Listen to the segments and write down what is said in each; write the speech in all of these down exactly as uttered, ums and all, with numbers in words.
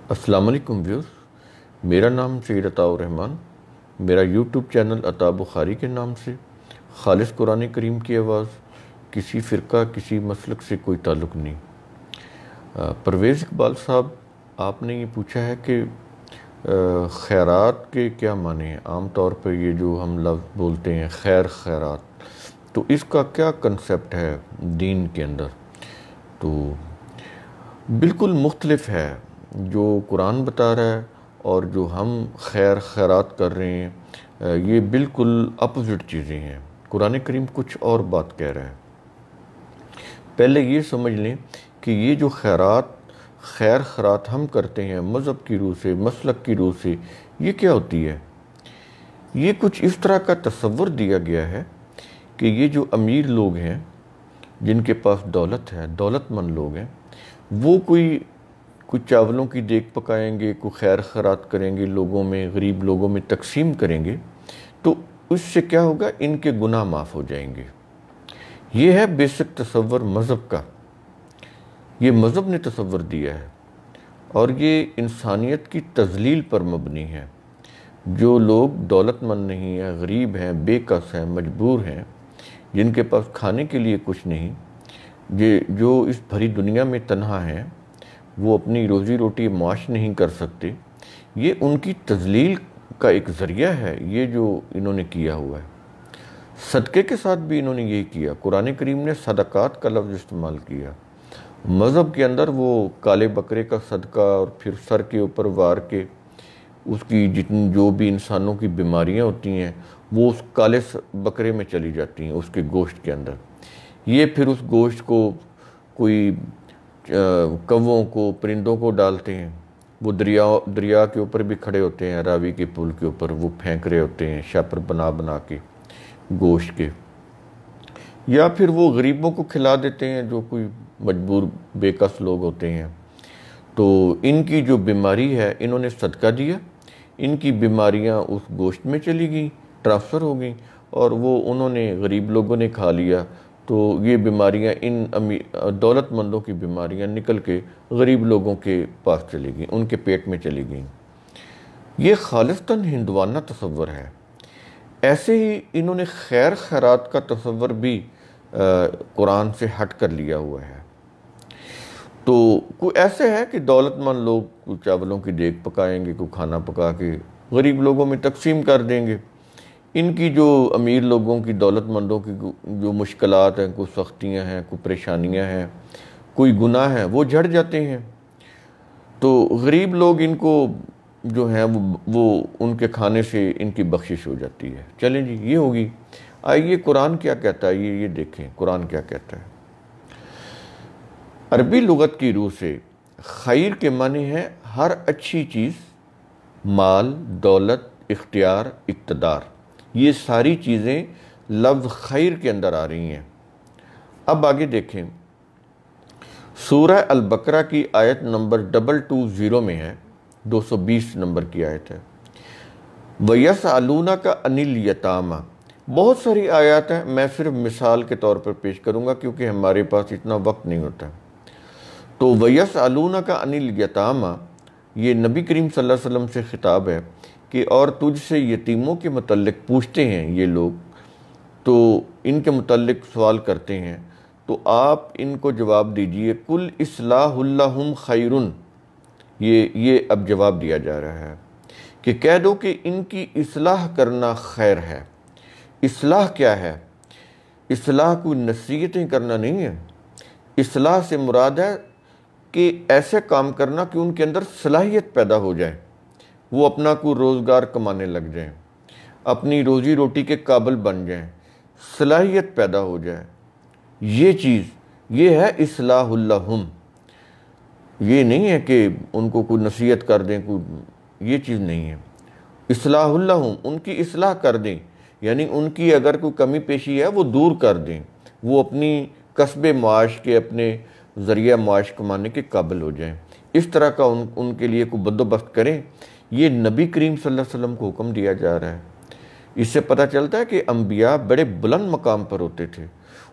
السلام علیکم ویورز، میرا نام سید رحمان، میرا یوٹیوب چینل اttabukhari کے نام سے خالص قرآن کریم کی آواز، کسی فرقہ کسی مسلک سے کوئی تعلق نہیں۔ پرویز اقبال صاحب، آپ نے یہ پوچھا ہے کہ خیرات کے کیا معنی ہیں؟ عام طور پہ یہ جو ہم لفظ بولتے ہیں خیر خیرات، تو اس کا کیا کنسپٹ ہے دین کے اندر؟ تو بالکل مختلف ہے جو قرآن بتا رہا ہے اور جو ہم خیر خیرات کر رہے ہیں، یہ بالکل اپوزٹ چیزیں ہیں۔ قرآن کریم کچھ اور بات کہہ رہا ہے۔ پہلے یہ سمجھ لیں کہ یہ جو خیرات خیر خیرات ہم کرتے ہیں مذہب کی روح سے، مسلک کی روح سے، یہ کیا ہوتی ہے؟ یہ کچھ اس طرح کا تصور دیا گیا ہے کہ یہ جو امیر لوگ ہیں، جن کے پاس دولت ہے، دولت مند لوگ ہیں، وہ کوئی کچھ چاولوں کی دیگ پکائیں گے، کوئی خیر خیرات کریں گے، لوگوں میں، غریب لوگوں میں تقسیم کریں گے، تو اس سے کیا ہوگا؟ ان کے گناہ معاف ہو جائیں گے۔ یہ ہے بیسک تصور مذہب کا، یہ مذہب نے تصور دیا ہے، اور یہ انسانیت کی تذلیل پر مبنی ہے۔ جو لوگ دولت مند نہیں ہیں، غریب ہیں، بے کس ہیں، مجبور ہیں، جن کے پاس کھانے کے لیے کچھ نہیں، جو اس بھری دنیا میں تنہا ہیں، وہ اپنی روزی روٹی معاش نہیں کر سکتے، یہ ان کی تذلیل کا ایک ذریعہ ہے، یہ جو انہوں نے کیا ہوا ہے۔ صدقے کے ساتھ بھی انہوں نے یہی کیا۔ قرآن کریم نے صدقات کا لفظ استعمال کیا۔ مذہب کے اندر وہ کالے بکرے کا صدقہ، اور پھر سر کے اوپر وار کے اس کی جتنی جو بھی انسانوں کی بیماریاں ہوتی ہیں، وہ اس کالے بکرے میں چلی جاتی ہیں، اس کے گوشت کے اندر۔ یہ پھر اس گوشت کو کوئی کووں کو، پرندوں کو ڈالتے ہیں، وہ دریا دریا کے اوپر بھی کھڑے ہوتے ہیں، راوی کے پل کے اوپر وہ پھینک رہے ہوتے ہیں شاپر بنا بنا کے گوشت کے، یا پھر وہ غریبوں کو کھلا دیتے ہیں جو کوئی مجبور بے کس لوگ ہوتے ہیں۔ تو ان کی جو بیماری ہے، انہوں نے صدقہ دیا، ان کی بیماریاں اس گوشت میں چلی گئیں، ٹرانسفر ہو گئیں، اور وہ انہوں نے غریب لوگوں نے کھا لیا، تو یہ بیماریاں ان دولت مندوں کی بیماریاں نکل کے غریب لوگوں کے پاس چلی گئیں، ان کے پیٹ میں چلی گئیں۔ یہ خالصتاً ہندوانہ تصور ہے۔ ایسے ہی انہوں نے خیر خیرات کا تصور بھی قرآن سے ہٹ کر لیا ہوا ہے۔ تو کوئی ایسے ہے کہ دولت مند لوگ کوئی چاولوں کی دیگ پکائیں گے، کوئی کھانا پکا کے غریب لوگوں میں تقسیم کر دیں گے۔ ان کی جو امیر لوگوں کی، دولت مندوں کی جو مشکلات ہیں، کوئی سختیاں ہیں، کوئی پریشانیاں ہیں، کوئی گناہ ہیں، وہ جھڑ جاتے ہیں۔ تو غریب لوگ ان کو جو ہیں وہ وہ ان کے کھانے سے ان کی بخشش ہو جاتی ہے۔ چلیں جی، یہ ہوگی۔ آئیے قرآن کیا کہتا ہے، یہ یہ دیکھیں قرآن کیا کہتا ہے۔ عربی لغت کی روح سے خیر کے معنی ہے ہر اچھی چیز، مال، دولت، اختیار، اقتدار، یہ ساری چیزیں لفظ خیر کے اندر آ رہی ہیں۔ اب آگے دیکھیں، سورہ البقرہ کی آیت نمبر ڈبل ٹو زیرو میں ہے، دو سو بیس نمبر کی آیت ہے۔ وَيَسْأَلُونَكَ عَنِ الْيَتَامَى، بہت ساری آیات ہیں، میں صرف مثال کے طور پر پیش کروں گا کیونکہ ہمارے پاس اتنا وقت نہیں ہوتا۔ تو وَيَسْأَلُونَكَ عَنِ الْيَتَامَى، یہ نبی کریم صلی اللہ علیہ وسلم سے خطاب ہے کہ اور تجھ سے یتیموں کے متعلق پوچھتے ہیں یہ لوگ، تو ان کے متعلق سوال کرتے ہیں، تو آپ ان کو جواب دیجئے کل اصلاح لہم خیر، یہ یہ اب جواب دیا جا رہا ہے کہ کہہ دو کہ ان کی اصلاح کرنا خیر ہے۔ اصلاح کیا ہے؟ اصلاح کوئی نصیحتیں کرنا نہیں ہے۔ اصلاح سے مراد ہے کہ ایسے کام کرنا کہ ان کے اندر صلاحیت پیدا ہو جائے، وہ اپنا کوئی روزگار کمانے لگ جائیں، اپنی روزی روٹی کے قابل بن جائیں، صلاحیت پیدا ہو جائے۔ یہ چیز، یہ ہے اصلاح لہم۔ یہ نہیں ہے کہ ان کو کوئی نصیحت کر دیں، کوئی یہ چیز نہیں ہے۔ اصلاح لہم، ان کی اصلاح کر دیں، یعنی ان کی اگر کوئی کمی پیشی ہے وہ دور کر دیں، وہ اپنی کسب معاش کے، اپنے ذریعہ معاش کمانے کے قابل ہو جائیں، اس طرح کا ان ان کے لیے کوئی بندوبست کریں۔ یہ نبی کریم صلی اللہ علیہ وسلم کو حکم دیا جا رہا ہے۔ اس سے پتہ چلتا ہے کہ انبیاء بڑے بلند مقام پر ہوتے تھے،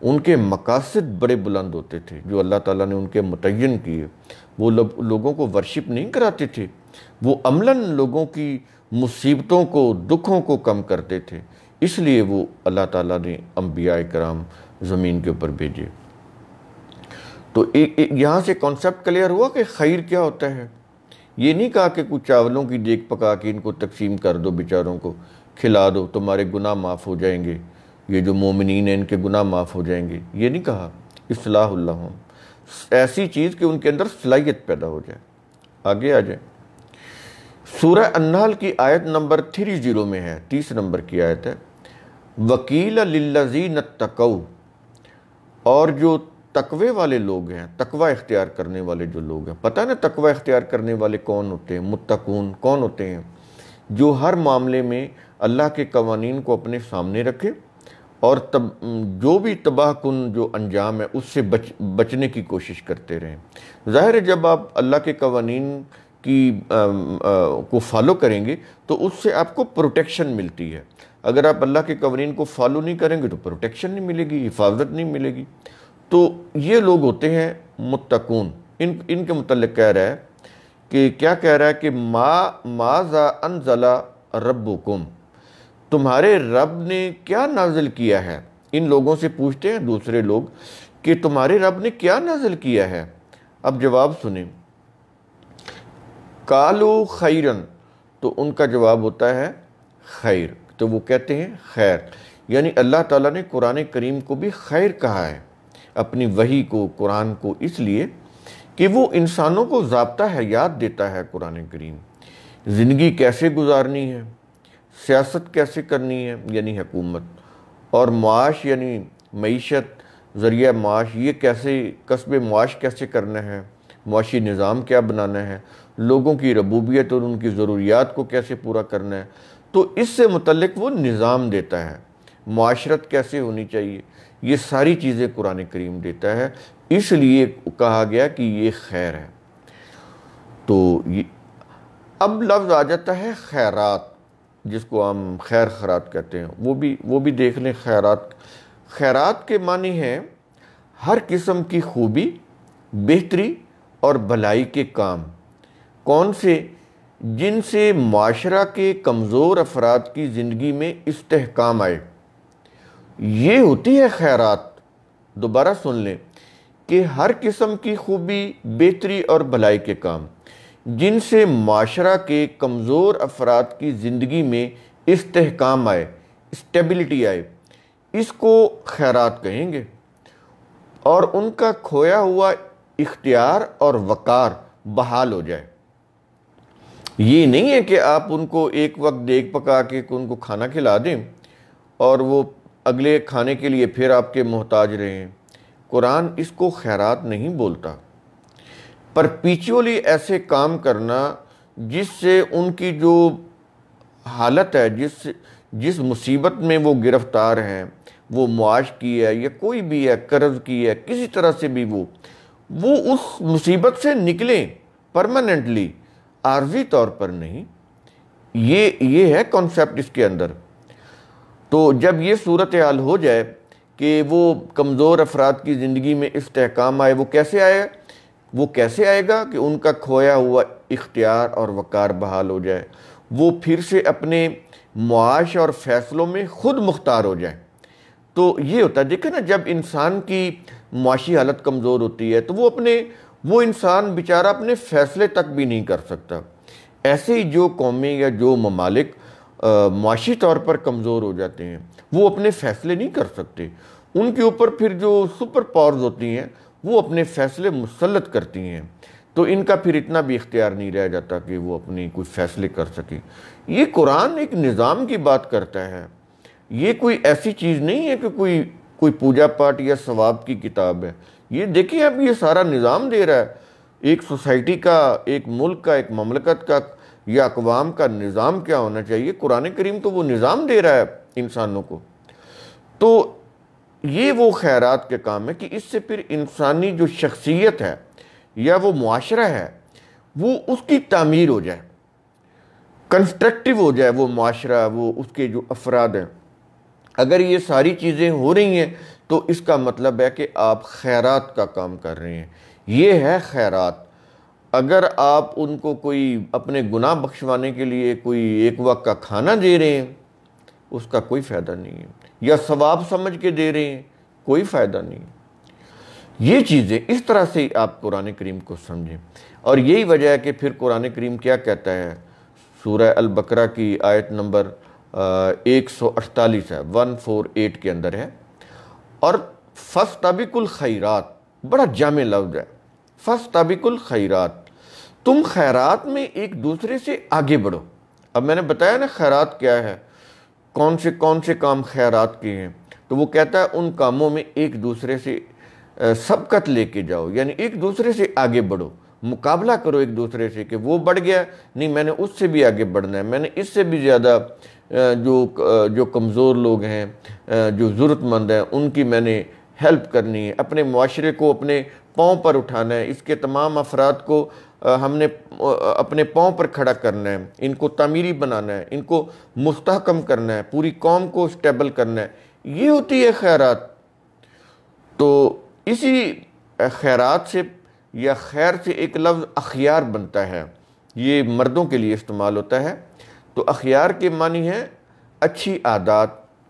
ان کے مقاصد بڑے بلند ہوتے تھے جو اللہ تعالیٰ نے ان کے متعین کیے. وہ لوگوں کو ورشپ نہیں کراتے تھے, وہ عملاً لوگوں کی مصیبتوں کو, دکھوں کو کم کرتے تھے. اس لیے وہ اللہ تعالیٰ نے انبیاء کرام زمین کے اوپر بھیجے. تو یہاں سے کانسیپٹ کلیئر ہوا کہ خیر کیا ہوتا ہے. یہ نہیں کہا کہ کچھ چاولوں کی دیگ پکا کے ان کو تقسیم کر دو, بیچاروں کو کھلا دو, تمہارے گناہ معاف ہو جائیں گے, یہ جو مومنین ہیں ان کے گناہ معاف ہو جائیں گے. یہ نہیں کہا. اصلاح اللہ, ایسی چیز کہ ان کے اندر صلاحیت پیدا ہو جائے. آگے آ جائیں. سورہ النحل کی آیت نمبر تھری زیرو میں ہے, تیس نمبر کی آیت ہے. وَقِيلَ لِلَّذِينَ اتَّقَوْا, اور جو تقوی والے لوگ ہیں, تقوی اختیار کرنے والے جو لوگ ہیں. پتہ ہے نا تقوی اختیار کرنے والے کون ہوتے ہیں؟ متقون کون ہوتے ہیں؟ جو ہر معاملے میں اللہ کے قوانین کو اپنے سامنے رکھے اور تب جو بھی تباہ کن جو انجام ہے اس سے بچ بچنے کی کوشش کرتے رہیں. ظاہر ہے جب آپ اللہ کے قوانین کی کو فالو کریں گے تو اس سے آپ کو پروٹیکشن ملتی ہے. اگر آپ اللہ کے قوانین کو فالو نہیں کریں گے تو پروٹیکشن نہیں ملے گی, حفاظت نہیں ملے گی. تو یہ لوگ ہوتے ہیں متقون. ان ان کے متعلق کہہ رہا ہے کہ کیا کہہ رہا ہے کہ ما ماذا انزل ربکم, تمہارے رب نے کیا نازل کیا ہے. ان لوگوں سے پوچھتے ہیں دوسرے لوگ کہ تمہارے رب نے کیا نازل کیا ہے. اب جواب سنیں. قالوا خیرن, تو ان کا جواب ہوتا ہے خیر. تو وہ کہتے ہیں خیر, یعنی اللہ تعالیٰ نے قرآن کریم کو بھی خیر کہا ہے, اپنی وحی کو, قرآن کو, اس لیے کہ وہ انسانوں کو ضابطہ حیات دیتا ہے. قرآن کریم زندگی کیسے گزارنی ہے, سیاست کیسے کرنی ہے یعنی حکومت, اور معاش یعنی معیشت, ذریعہ معاش, یہ کیسے کسب معاش کیسے کرنا ہے, معاشی نظام کیا بنانا ہے, لوگوں کی ربوبیت اور ان کی ضروریات کو کیسے پورا کرنا ہے. تو اس سے متعلق وہ نظام دیتا ہے. معاشرت کیسے ہونی چاہیے, یہ ساری چیزیں قرآن کریم دیتا ہے. اس لیے کہا گیا کہ یہ خیر ہے. تو یہ اب لفظ آ جاتا ہے خیرات, جس کو ہم خیر خیرات کہتے ہیں. وہ بھی وہ بھی دیکھ لیں. خیرات خیرات کے معنی ہے ہر قسم کی خوبی, بہتری اور بھلائی کے کام. کون سے؟ جن سے معاشرہ کے کمزور افراد کی زندگی میں استحکام آئے. یہ ہوتی ہے خیرات. دوبارہ سن لیں کہ ہر قسم کی خوبی, بہتری اور بھلائی کے کام جن سے معاشرہ کے کمزور افراد کی زندگی میں استحکام آئے, اسٹیبلٹی آئے, اس کو خیرات کہیں گے. اور ان کا کھویا ہوا اختیار اور وقار بحال ہو جائے. یہ نہیں ہے کہ آپ ان کو ایک وقت دیگ پکا کے ان کو کھانا کھلا دیں اور وہ اگلے کھانے کے لیے پھر آپ کے محتاج رہیں. قرآن اس کو خیرات نہیں بولتا. پرپیچولی ایسے کام کرنا جس سے ان کی جو حالت ہے, جس جس مصیبت میں وہ گرفتار ہیں, وہ معاش کی ہے یا کوئی بھی ہے, قرض کی ہے, کسی طرح سے بھی وہ وہ اس مصیبت سے نکلیں پرماننٹلی, عارضی طور پر نہیں. یہ یہ ہے کانسیپٹ اس کے اندر. تو جب یہ صورتحال ہو جائے کہ وہ کمزور افراد کی زندگی میں استحکام آئے, وہ کیسے آئے وہ کیسے آئے گا کہ ان کا کھویا ہوا اختیار اور وقار بحال ہو جائے, وہ پھر سے اپنے معاش اور فیصلوں میں خود مختار ہو جائیں. تو یہ ہوتا ہے, دیکھیں نا, جب انسان کی معاشی حالت کمزور ہوتی ہے تو وہ اپنے وہ انسان بیچارہ اپنے فیصلے تک بھی نہیں کر سکتا. ایسے ہی جو قومیں یا جو ممالک معاشی طور پر کمزور ہو جاتے ہیں وہ اپنے فیصلے نہیں کر سکتے. ان کے اوپر پھر جو سپر پاورز ہوتی ہیں وہ اپنے فیصلے مسلط کرتی ہیں. تو ان کا پھر اتنا بھی اختیار نہیں رہ جاتا کہ وہ اپنی کوئی فیصلے کر سکیں. یہ قرآن ایک نظام کی بات کرتا ہے. یہ کوئی ایسی چیز نہیں ہے کہ کوئی کوئی پوجا پاٹ یا ثواب کی کتاب ہے. یہ دیکھیں اب یہ سارا نظام دے رہا ہے. ایک سوسائٹی کا, ایک ملک کا, ایک مملکت کا یا اقوام کا نظام کیا ہونا چاہیے. قرآن کریم تو وہ نظام دے رہا ہے انسانوں کو. تو یہ وہ خیرات کے کام ہے کہ اس سے پھر انسانی جو شخصیت ہے یا وہ معاشرہ ہے وہ اس کی تعمیر ہو جائے, کنسٹرکٹیو ہو جائے وہ معاشرہ, وہ اس کے جو افراد ہیں. اگر یہ ساری چیزیں ہو رہی ہیں تو اس کا مطلب ہے کہ آپ خیرات کا کام کر رہے ہیں. یہ ہے خیرات. اگر آپ ان کو کوئی اپنے گناہ بخشوانے کے لیے کوئی ایک وقت کا کھانا دے رہے ہیں اس کا کوئی فائدہ نہیں ہے، یا ثواب سمجھ کے دے رہے ہیں کوئی فائدہ نہیں. یہ چیزیں اس طرح سے آپ قرآن کریم کو سمجھیں. اور یہی وجہ ہے کہ پھر قرآن کریم کیا کہتا ہے، سورہ البقرہ کی آیت نمبر ایک سو اڑتالیس ہے، ون فور ایٹ کے اندر ہے. اور فَاسْتَبِقُوا الْخَيْرَاتِ، بڑا جامع لفظ ہے، فَاسْتَبِقُوا الْخَيْرَاتِ، تم خیرات میں ایک دوسرے سے آگے بڑھو. اب میں نے بتایا نا خیرات کیا ہے، کون سے کون سے کام خیرات کے ہیں. تو وہ کہتا ہے ان کاموں میں ایک دوسرے سے سبقت لے کے جاؤ، یعنی ایک دوسرے سے آگے بڑھو، مقابلہ کرو ایک دوسرے سے کہ وہ بڑھ گیا، نہیں میں نے اس سے بھی آگے بڑھنا ہے، میں نے اس سے بھی زیادہ جو جو کمزور لوگ ہیں، جو ضرورت مند ہیں، ان کی میں نے ہیلپ کرنی ہے، اپنے معاشرے کو اپنے پاؤں پر اٹھانا ہے، اس کے تمام افراد کو ہم نے اپنے پاؤں پر کھڑا کرنا ہے، ان کو تعمیری بنانا ہے، ان کو مستحکم کرنا ہے، پوری قوم کو اسٹیبل کرنا ہے. یہ ہوتی ہے خیرات. تو اسی خیرات سے یا خیر سے ایک لفظ اخیار بنتا ہے، یہ مردوں کے لیے استعمال ہوتا ہے. تو اخیار کے معنی ہے اچھی عادات،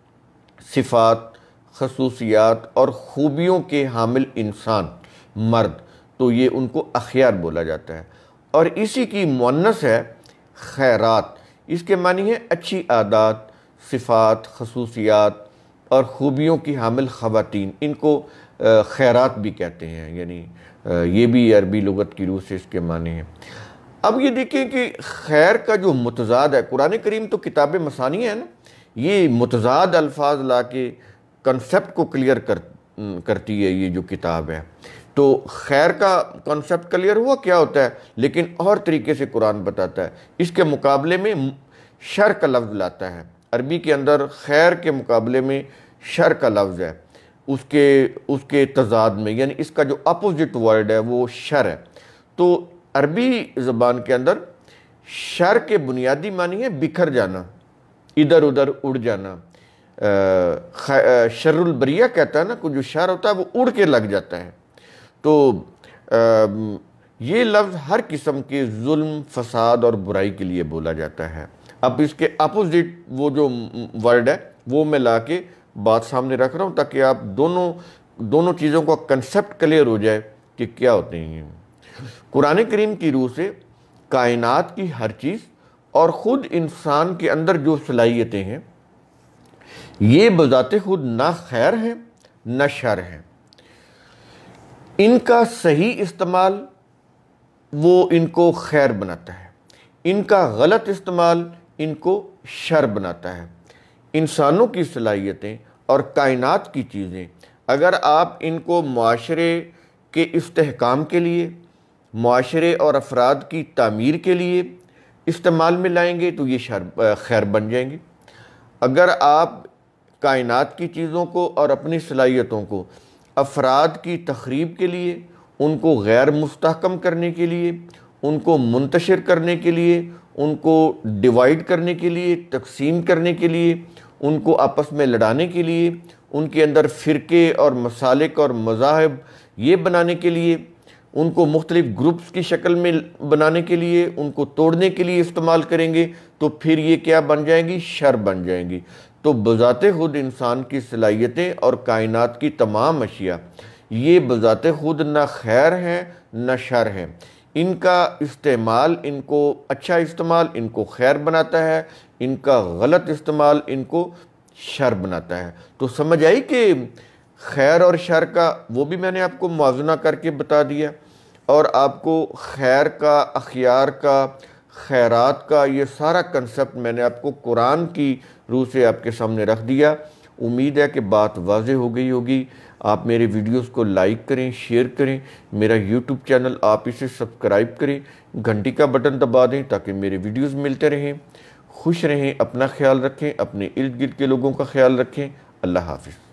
صفات، خصوصیات اور خوبیوں کے حامل انسان، مرد. تو یہ ان کو اخیار بولا جاتا ہے. اور اسی کی مؤنث ہے خیرات. اس کے معنی ہے اچھی عادات، صفات، خصوصیات اور خوبیوں کی حامل خواتین. ان کو خیرات بھی کہتے ہیں، یعنی یہ بھی عربی لغت کی روح سے اس کے معنی ہیں. اب یہ دیکھیں کہ خیر کا جو متضاد ہے، قرآن کریم تو کتاب مثانی ہے نا، یہ متضاد الفاظ لا کے کنسپٹ کو کلیئر کر کرتی ہے یہ جو کتاب ہے. تو خیر کا کنسپٹ کلیئر ہوا کیا ہوتا ہے، لیکن اور طریقے سے قرآن بتاتا ہے. اس کے مقابلے میں شر کا لفظ لاتا ہے. عربی کے اندر خیر کے مقابلے میں شر کا لفظ ہے، اس کے اس کے تضاد میں، یعنی اس کا جو اپوزٹ ورڈ ہے وہ شر ہے. تو عربی زبان کے اندر شر کے بنیادی معنی ہے بکھر جانا، ادھر ادھر اڑ جانا. شر البریہ کہتا ہے نا، کوئی جو شر ہوتا ہے وہ اڑ کے لگ جاتا ہے. تو یہ لفظ ہر قسم کے ظلم، فساد اور برائی کے لیے بولا جاتا ہے. اب اس کے اپوزٹ وہ جو ورڈ ہے وہ میں لا کے بات سامنے رکھ رہا ہوں تاکہ آپ دونوں دونوں چیزوں کا کنسپٹ کلیئر ہو جائے کہ کیا ہوتے ہیں. قرآن کریم کی روح سے کائنات کی ہر چیز اور خود انسان کے اندر جو صلاحیتیں ہیں یہ بذات خود نہ خیر ہیں نہ شر ہیں. ان کا صحیح استعمال وہ ان کو خیر بناتا ہے، ان کا غلط استعمال ان کو شر بناتا ہے. انسانوں کی صلاحیتیں اور کائنات کی چیزیں اگر آپ ان کو معاشرے کے استحکام کے لیے، معاشرے اور افراد کی تعمیر کے لیے استعمال میں لائیں گے تو یہ شر خیر بن جائیں گے. اگر آپ کائنات کی چیزوں کو اور اپنی صلاحیتوں کو افراد کی تخریب کے لیے، ان کو غیر مستحکم کرنے کے لیے، ان کو منتشر کرنے کے لیے، ان کو ڈیوائیڈ کرنے کے لیے، تقسیم کرنے کے لیے، ان کو آپس میں لڑانے کے لیے، ان کے اندر فرقے اور مسالک اور مذاہب یہ بنانے کے لیے، ان کو مختلف گروپس کی شکل میں بنانے کے لیے، ان کو توڑنے کے لیے استعمال کریں گے تو پھر یہ کیا بن جائیں گی؟ شر بن جائیں گی. تو بذات خود انسان کی صلاحیتیں اور کائنات کی تمام اشیاء یہ بذات خود نہ خیر ہیں نہ شر ہیں. ان کا استعمال، ان کو اچھا استعمال ان کو خیر بناتا ہے، ان کا غلط استعمال ان کو شر بناتا ہے. تو سمجھ آئی کہ خیر اور شر کا وہ بھی میں نے آپ کو موازنہ کر کے بتا دیا، اور آپ کو خیر کا، اخیار کا، خیرات کا یہ سارا کنسپٹ میں نے آپ کو قرآن کی روح سے آپ کے سامنے رکھ دیا. امید ہے کہ بات واضح ہو گئی ہوگی. آپ میرے ویڈیوز کو لائک کریں، شیئر کریں، میرا یوٹیوب چینل آپ اسے سبسکرائب کریں، گھنٹی کا بٹن دبا دیں تاکہ میرے ویڈیوز ملتے رہیں. خوش رہیں، اپنا خیال رکھیں، اپنے ارد گرد کے لوگوں کا خیال رکھیں. اللہ حافظ.